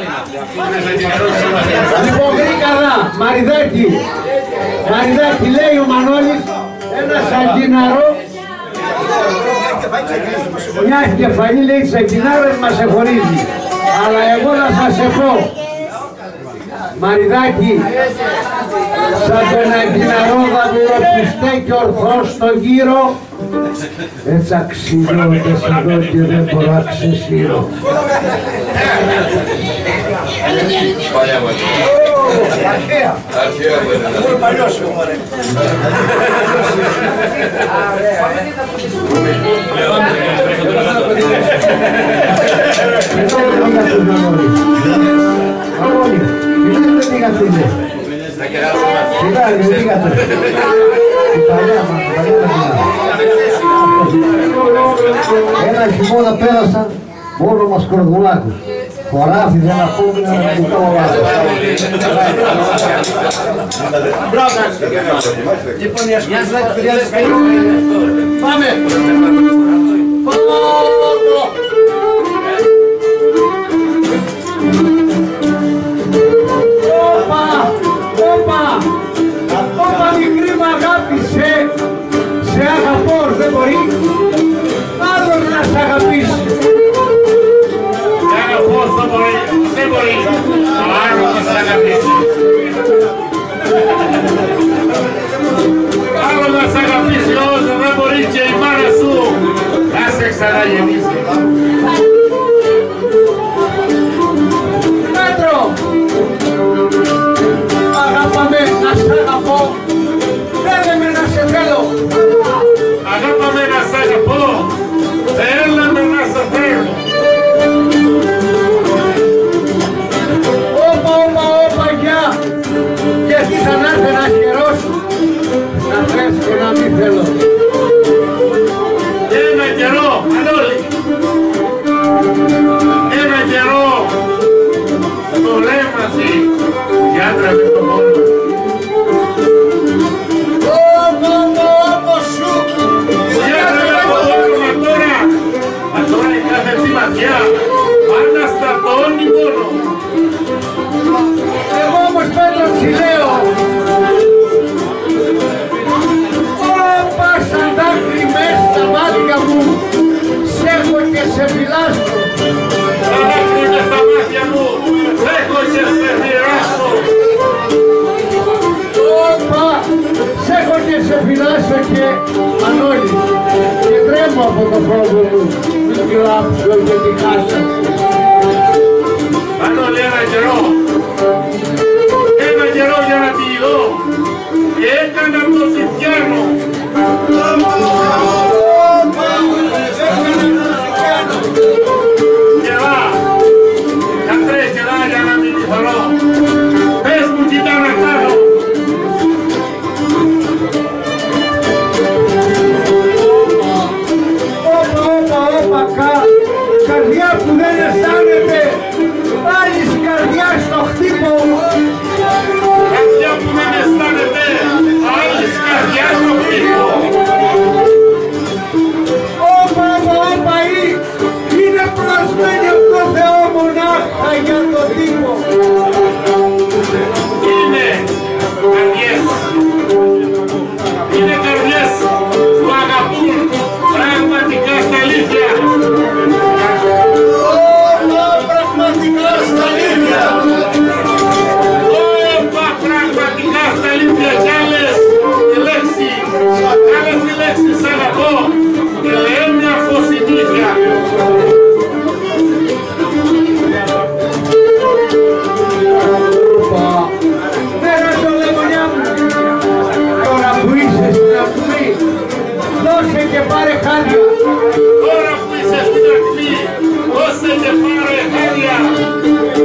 Λοιπόν, Γρήκαρδα, Μαριδάκη, λέει ο Μανώλης, ένα σαγκιναρό, μια κεφαλή λέει σαγκινάρος μας εχωρίζει. Αλλά εγώ να σας πω, Μαριδάκη, σαν τον αγκιναρόδαβουρο που στέκει ορθός στο γύρο, έτσι αξιλιώτες εδώ και δεν μπορώ να ξεσύρω. Αρχαία. Πολύ παλιός εγώ, μωρέ. Ένα χειμώνα πέρασαν μόνο μας κορδουλάκους. Χωράφι δεν απόμεινε να μου το λάθος. Μπράβο. Λοιπόν, η ασκουζάκη χρειάζεται καλή. Πάμε. Όπα μικρή μ' αγάπη, σε αγαπώ, δεν μπορεί άλλος να σ' αγαπήσει. Σε αγαπώ, δεν μπορεί άλλος να σ' αγαπήσει. Άλλο να σ' αγαπήσει όσο δεν μπορεί και η μάνα σου να σε ξαναγεννήσει. Πέτρο! Αγάπαμε να σ' αγαπώ, θέλε με να σε θέλω. Αγάπαμε να σ' αγαπώ, θέλε με να σε θέλω. Όπα, γεια! Γιατί θα να έρθει ένας καιρός να θες και να μην θέλω. Ένα καιρό, Ανώλη. Ένα καιρό το λέει μαζί, η άντρα με το μόνο. Όπα σου! Η άντρα με το όνομα τώρα, μα τώρα η κάθε ψηματιά, πάντα στα τόνι μόνο. Εγώ όμως Πέτρο τσι λέω. Όπα σαν δάκρυ μες στα μάτια μου, σ' έχω και σε φυλάσω. Τα δάκρυ μες στα μάτια μου, σ' έχω και σε μοιράσω. Όπα, σ' έχω και σε φυλάσω και Μανώλη. Και τρέμω από το φόβο μου, μην κλάψω και τη χάσω. Ανώλη, ένα καιρό για να τη δω και έκανα το σιφιάνο. Κερά, κατρές κερά για να μην τη θωρώ. Πες μου τι ήταν να κάνω. Όπα, καρδιά που δεν αισθάνεται, άλλης καρδιά στο χτύπο. Καρδιά που δεν αισθάνεται, άλλης καρδιά στο χτύπο. Όπα, είναι προσμένη από το Θεό μονάχα για τον τύπο. Είναι καρδιές. Είναι καρδιές που αγαπούν πραγματικά στα αλήθεια. Πραγματικά στα αλήθεια. Όπα, πραγματικά στα αλήθεια κι άλλες τη λέξη σ' αγαπώ και λένε αφοσυνήθεια. Πέρα το λεμονιά μου, τώρα που είσαι στην ακμή, δώσε και πάρε χάδια. Τώρα που είσαι στην ακμή, δώσε και πάρε χάδια.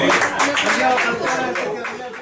πολύ.